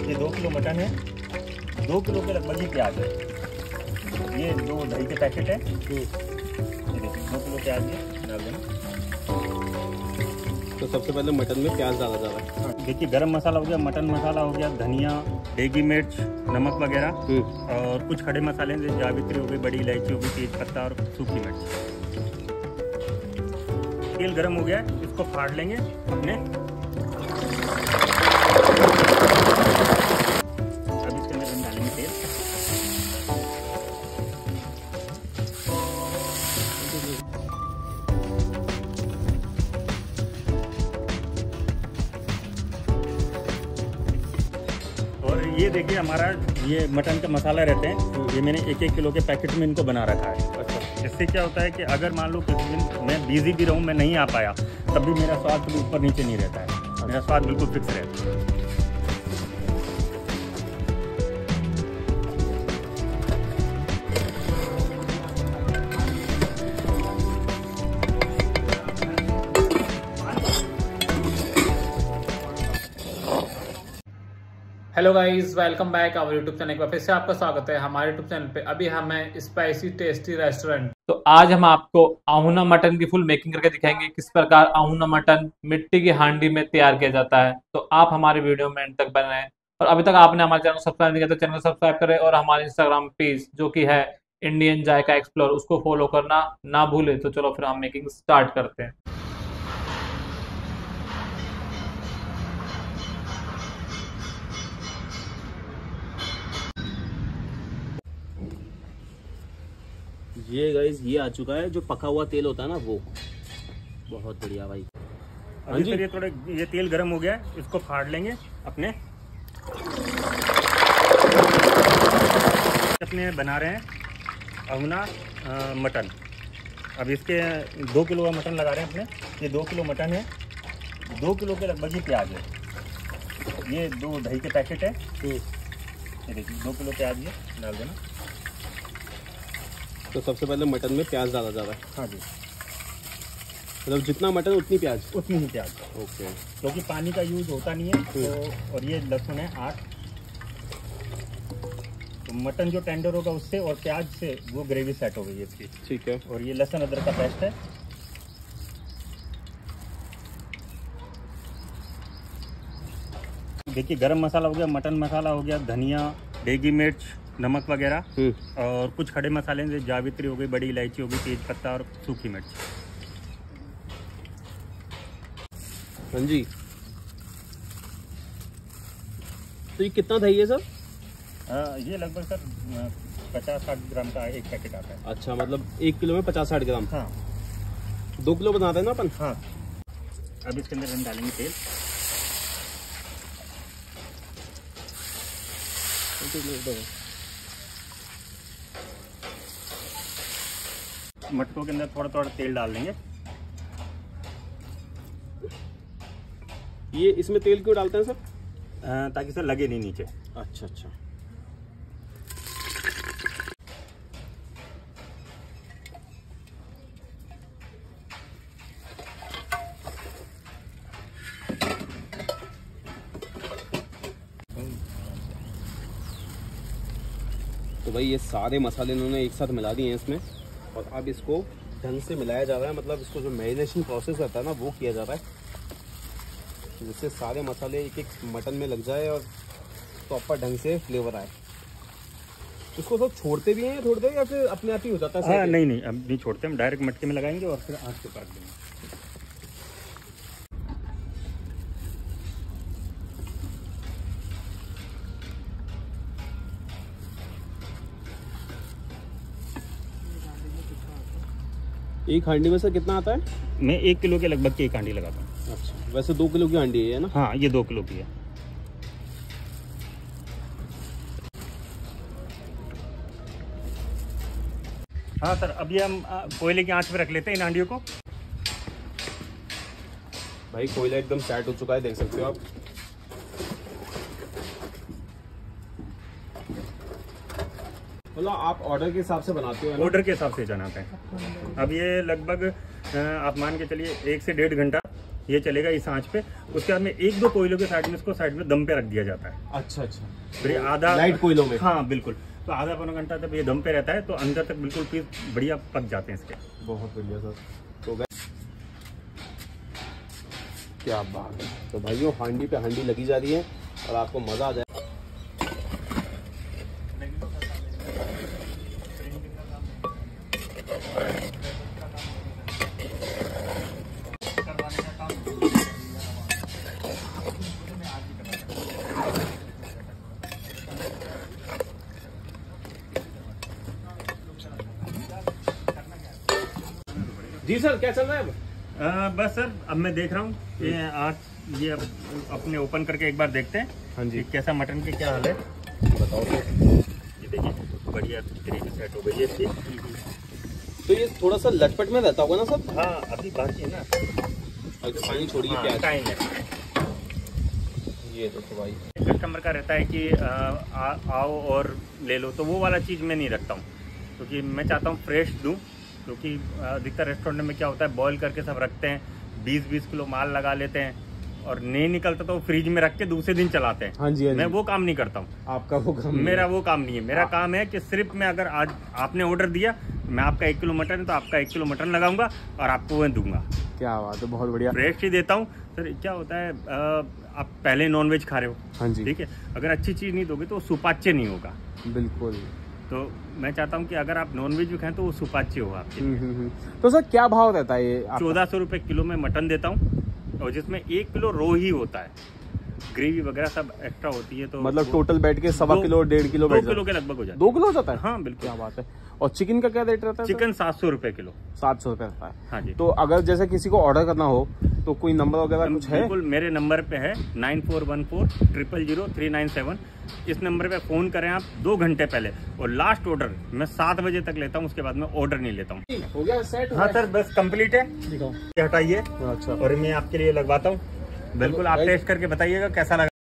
ये 2 kilo mutton है, 2 kilo के लगभग ही प्याज है। ये 2 दही के पैकेट है। ये देखिए 2 किलो प्याज है, डाल देना। तो सबसे पहले मटन में प्याज डाला जा रहा है। हाँ, देखिए गरम मसाला हो गया, मटन मसाला हो गया, धनिया, देगी मिर्च, नमक वगैरह, और कुछ खड़े मसाले जैसे जावित्री हो गई, बड़ी इलायची हो गई, तेज पत्ता और सूखी मिर्च। तेल गरम हो गया है, इसको फाड़ लेंगे अपने। अब इसके अंदर हम डालेंगे तेल। और ये देखिए हमारा ये मटन का मसाला रहते हैं, ये मैंने 1-1 किलो के पैकेट में इनको बना रखा है। इससे क्या होता है कि अगर मान लो किसी दिन मैं बिजी भी रहूं, मैं नहीं आ पाया, तब भी मेरा स्वाद कभी ऊपर नीचे नहीं रहता है, मेरा स्वाद बिल्कुल फिक्स रहता है। Hello guys, welcome back our YouTube channel पर। फिर से आपका स्वागत है हमारे यूट्यूब चैनल पे। अभी हम हैं स्पाइसी टेस्टी रेस्टोरेंट। तो आज हम आपको आहूना मटन की फुल मेकिंग करके दिखाएंगे, किस प्रकार आहूना मटन मिट्टी की हांडी में तैयार किया जाता है। तो आप हमारे वीडियो में एंड तक बने रहें, और अभी तक आपने हमारे चैनल को सब्सक्राइब नहीं किया तो चैनल को सब्सक्राइब करें, और हमारे इंस्टाग्राम पेज जो कि है इंडियन जायका एक्सप्लोर, उसको फॉलो करना ना भूले। तो चलो फिर हम मेकिंग स्टार्ट करते हैं। ये गाइस ये आ चुका है, जो पका हुआ तेल होता है ना, वो बहुत बढ़िया भाई। अभी सर ये थोड़े ये तेल गरम हो गया है, इसको फाड़ लेंगे अपने। बना रहे हैं आहूना मटन। अब इसके 2 किलो का मटन लगा रहे हैं अपने। ये 2 किलो मटन है, 2 किलो के लगभग ही प्याज है। ये 2 दही के पैकेट है। ये देखिए 2 किलो प्याज है, डाल देना। तो सबसे पहले मटन में प्याज डाला जा रहा है। हाँ जी, मतलब जितना मटन उतनी प्याज। उतनी ही प्याज। ओके। क्योंकि पानी का यूज होता नहीं है तो। और ये लहसुन है 8। तो मटन जो टेंडर होगा उससे और प्याज से वो ग्रेवी सेट हो गई है इसकी। ठीक है। और ये लहसुन अदरक का पेस्ट है। देखिए गरम मसाला हो गया, मटन मसाला हो गया, धनिया, देगी मिर्च, नमक वगैरह, और कुछ खड़े मसाले जैसे जावित्री हो गई, बड़ी इलायची हो गई, तेज पत्ता और सूखी मिर्च। हाँ जी। तो ये कितना दही है सर? ये लगभग सर 50-60 ग्राम का एक पैकेट आता है। अच्छा, मतलब 1 किलो में 50-60 ग्राम। हाँ। 2 किलो बनाते हैं ना अपन। हाँ। अब इसके अंदर हम डालेंगे तेल। मटकों के अंदर थोड़ा थोड़ा तेल डाल देंगे। ये इसमें तेल क्यों डालते हैं सर? ताकि सर लगे नहीं नीचे। अच्छा अच्छा। तो भाई ये सारे मसाले इन्होंने एक साथ मिला दिए हैं इसमें, और अब इसको ढंग से मिलाया जा रहा है। मतलब इसको जो मैरिनेशन प्रोसेस रहता है ना, वो किया जा रहा है, जिससे सारे मसाले एक एक मटन में लग जाए और प्रॉपर ढंग से फ्लेवर आए। इसको सब छोड़ते भी हैं थोड़ी देर, या फिर अपने आप ही हो जाता है? हाँ, नहीं अब नहीं छोड़ते, हम डायरेक्ट मटके में लगाएंगे और फिर आँच पे काट देंगे। एक हांडी में से कितना आता है? मैं 1 किलो के लगभग की एक हांडी लगाता हूँ। अच्छा, वैसे 2 किलो की हांडी है ना? हाँ, ये 2 किलो की है। हाँ सर, अब ये हम कोयले की आंच पे रख लेते हैं इन हांडियों को। भाई कोयला एकदम सेट हो चुका है, देख सकते हो आप। मतलब आप ऑर्डर के हिसाब से बनाते हो? ऑर्डर के हिसाब से बनाते हैं। अब ये लगभग आप मान के चलिए 1 से 1.5 घंटा ये चलेगा इस आंच पे। उसके बाद में 1-2 कोयलों के साइड में इसको साइड में दम पे रख दिया जाता है। अच्छा अच्छा, फिर ये आधा लाइट कोयलों में। हाँ बिल्कुल, तो आधा पौना घंटा तक ये दम पे रहता है, तो अंदर तक बिल्कुल पीस बढ़िया पक जाते हैं इसके। बहुत बढ़िया सर। तो क्या बात है। तो भाइयों हांडी पे हांडी लगी जा रही है और आपको मजा आ जाए। जी सर, क्या चल रहा है अब? बस सर, अब मैं देख रहा हूँ कि आज ये अपने ओपन करके एक बार देखते हैं। हाँ जी, कैसा मटन की क्या हाल है बताओ। ये देखिए बढ़िया ग्रेवी सेट हो गई है इसकी। तो ये थोड़ा सा लटपट में रहता होगा ना सर? हाँ अभी बाकी है ना, अगर पानी छोड़िए। हाँ, प्याज टाइम है। ये देखो भाई, कस्टमर का रहता है कि आओ और ले लो, तो वो वाला चीज़ मैं नहीं रखता हूँ, क्योंकि मैं चाहता हूँ फ्रेश दूँ। क्योंकि अधिकतर रेस्टोरेंट में क्या होता है, बॉईल करके सब रखते हैं, 20-20 किलो माल लगा लेते हैं और नहीं निकलता तो फ्रिज में रख के दूसरे दिन चलाते हैं। हाँ जी, मैं वो काम नहीं करता हूँ। आपका वो काम? मेरा वो काम नहीं है। मेरा काम है कि सिर्फ मैं, अगर आज आपने ऑर्डर दिया, मैं आपका 1 किलो मटन है तो आपका 1 किलो मटन लगाऊंगा और आपको मैं दूंगा। क्या बात है, बहुत बढ़िया। फ्रेश ही देता हूँ सर। क्या होता है, आप पहले नॉनवेज खा रहे हो, हाँ जी, ठीक है, अगर अच्छी चीज़ नहीं दोगे तो वो सुपाच्य नहीं होगा। बिल्कुल। तो मैं चाहता हूँ कि अगर आप नॉनवेज भी खाएं तो वो सुपाच्य हो आपके। तो सर क्या भाव रहता है ये? 1400 रुपये किलो में मटन देता हूँ, और जिसमें 1 किलो रो ही होता है, ग्रेवी वगैरह सब एक्स्ट्रा होती है। तो मतलब टोटल बैठ के 1.25 किलो 1.5 किलो 2 किलो के लगभग हो जाता है। 2 किलो हो जाता है? हाँ बिल्कुल। क्या बात है। और चिकन का क्या रेट रहता है? चिकन 700 रुपये किलो। 700 रुपये रहता है। हाँ जी। तो अगर जैसे किसी को ऑर्डर करना हो तो कोई नंबर वगैरह कुछ है? बिल्कुल, मेरे नंबर पे है 9414000397। इस नंबर पे फ़ोन करें आप 2 घंटे पहले, और लास्ट ऑर्डर मैं 7 बजे तक लेता हूँ, उसके बाद मैं ऑर्डर नहीं लेता हूँ। हो गया सेट? हाँ सर, बस कंप्लीट है। दिखाओ। हटाइए अच्छा, और मैं आपके लिए लगवाता हूँ। बिल्कुल, आप टेस्ट करके बताइएगा कैसा लगा।